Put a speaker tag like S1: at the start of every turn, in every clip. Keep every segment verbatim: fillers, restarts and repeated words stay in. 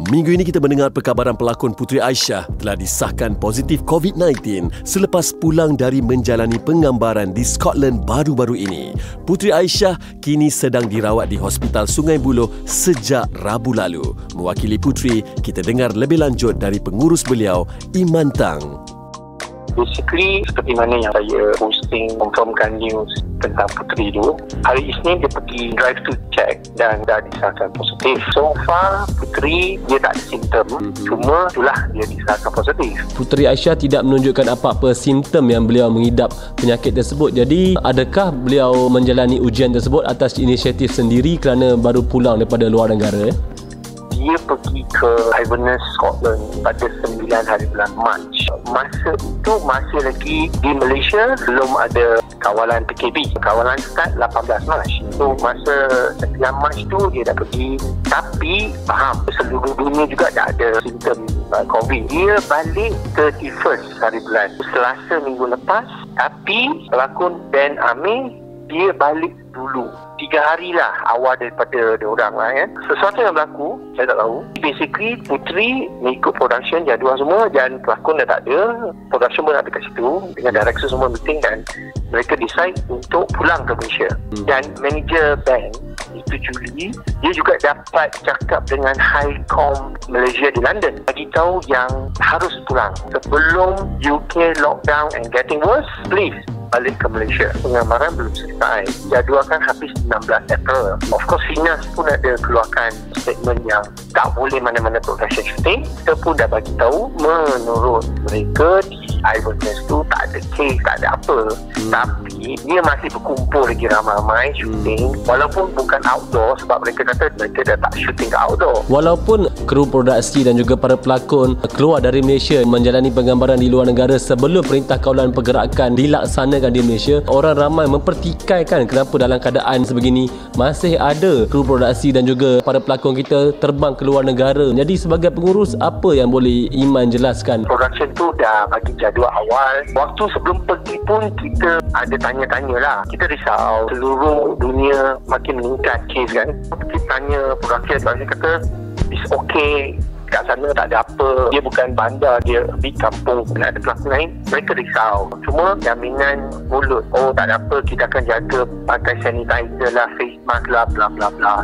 S1: Minggu ini kita mendengar perkabaran pelakon Puteri Aisyah telah disahkan positif covid sembilan belas selepas pulang dari menjalani penggambaran di Scotland baru-baru ini. Puteri Aisyah kini sedang dirawat di Hospital Sungai Buloh sejak Rabu lalu. Mewakili Puteri, kita dengar lebih lanjut dari pengurus beliau, Iman Tang.
S2: Basically, seperti mana yang saya posting confirmkan news tentang Puteri tu, hari Isnin dia pergi drive to check dan dah disahkan positif. So far, Puteri dia tak ada simptom, mm-hmm. cuma itulah dia disahkan positif.
S3: Puteri Aisyah tidak menunjukkan apa-apa simptom yang beliau mengidap penyakit tersebut. Jadi, adakah beliau menjalani ujian tersebut atas inisiatif sendiri kerana baru pulang daripada luar negara? Eh?
S2: Dia pergi ke Inverness, Scotland pada sembilan hari bulan Mac. Masa itu masih lagi di Malaysia, belum ada kawalan P K P. Kawalan start lapan belas Mac. So masa sembilan Mac tu dia dah pergi. Tapi faham, seluruh dunia juga dah ada simptom COVID. Dia balik tiga puluh satu hari bulan Selasa minggu lepas. Tapi pelakon Ben Amir dia balik dulu. Tiga hari lah awal daripada diorang lah ya. Sesuatu yang berlaku, saya tak tahu. Basically, Puteri mengikut production jadual semua dan pelakon dah tak ada. Production pun ada kat situ. Dengan director semua meeting dan mereka decide untuk pulang ke Malaysia. Hmm. Dan manager band itu Julie, dia juga dapat cakap dengan High Com Malaysia di London. Bagi tahu yang harus pulang. Sebelum U K lockdown and getting worse, please balik ke Malaysia. Penggambaran belum selesai. Jadualkan habis enam belas April. Of course, Finas pun ada keluarkan statement yang tak boleh mana-mana production shooting. Kita pun dah bagi tahu menurut mereka di Inverness tu tak ada case, tak ada apa. Hmm. Tapi dia masih berkumpul lagi ramai-ramai shooting. Hmm. Walaupun bukan outdoor sebab mereka kata mereka dah tak shooting ke outdoor.
S3: Walaupun kru produksi dan juga para pelakon keluar dari Malaysia menjalani penggambaran di luar negara sebelum Perintah Kawalan Pergerakan dilaksanakan di Malaysia, orang ramai mempertikaikan kenapa dalam keadaan sebegini masih ada kru produksi dan juga para pelakon kita terbang ke luar negara. Jadi sebagai pengurus, apa yang boleh Iman jelaskan?
S2: Production tu dah bagi jadual awal. Waktu sebelum pergi pun kita ada tanya-tanya lah. Kita risau seluruh dunia makin meningkat kes kan. Kita tanya production, production kata it's okay, kat sana tak ada apa, dia bukan bandar, dia di kampung, nak ada pelakon lain. Mereka risau. Cuma jaminan mulut, oh tak ada apa, kita akan jaga pakai sanitizer lah, face mask lah, bla bla bla.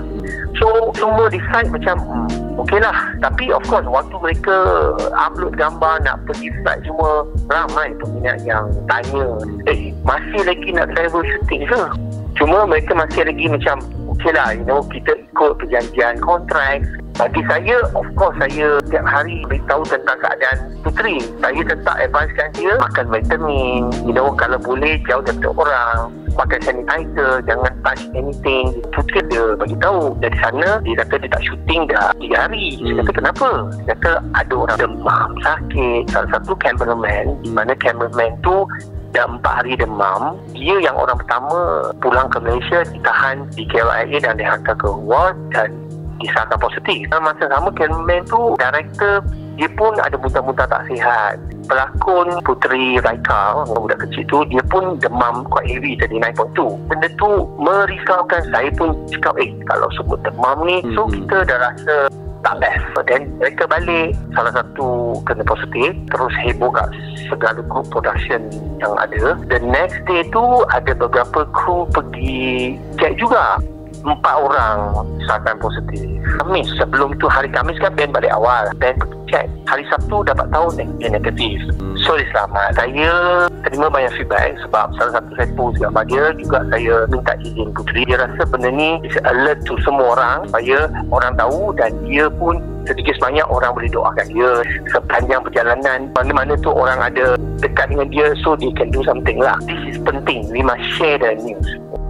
S2: So semua decide macam hmm, okey lah. Tapi of course waktu mereka upload gambar nak pergi flight, semua ramai peminat yang tanya, eh masih lagi nak travel shooting ke? Cuma mereka masih lagi macam okey lah, you know, kita ikut perjanjian kontrak. Bagi saya, of course, saya setiap hari beritahu tentang keadaan Puteri. Saya tetap advisekan dia makan vitamin, you know, kalau boleh jauh daripada orang, pakai sanitizer, jangan touch anything. Puteri dia bagi tahu. Dari sana, dia kata dia tak syuting dah tiga hari. Saya kata kenapa? Dia kata ada orang demam, sakit. Salah satu cameraman, di mana cameraman tu dah empat hari demam. Dia yang orang pertama pulang ke Malaysia, ditahan di K L I A dan dihantar ke ward dan disahkan positif. Dalam masa sama, cameraman tu, director, dia pun ada muntah-muntah tak sihat. Pelakon Puteri Raika, budak kecil tu, dia pun demam quite heavy, tadi sembilan perpuluhan dua. Benda tu merisaukan. Saya pun cakap, eh kalau semua demam ni, so kita dah rasa tak best. Dan mereka balik, salah satu kena positif, terus heboh kat segala group production yang ada. The next day tu ada beberapa kru pergi check juga. Empat orang disahkan positif. Khamis, sebelum tu hari Khamis kan band balik awal, band pergi check. Hari Sabtu dapat tahu dia negatif. So dia selamat. Saya terima banyak feedback sebab salah satu saya post gambar dia, juga saya minta izin Puteri. Dia rasa benda ni is alert to semua orang supaya orang tahu, dan dia pun sedikit sebanyak orang boleh doakan dia sepanjang perjalanan. Mana-mana tu orang ada dekat dengan dia, so they can do something lah. This is penting. We must share the news.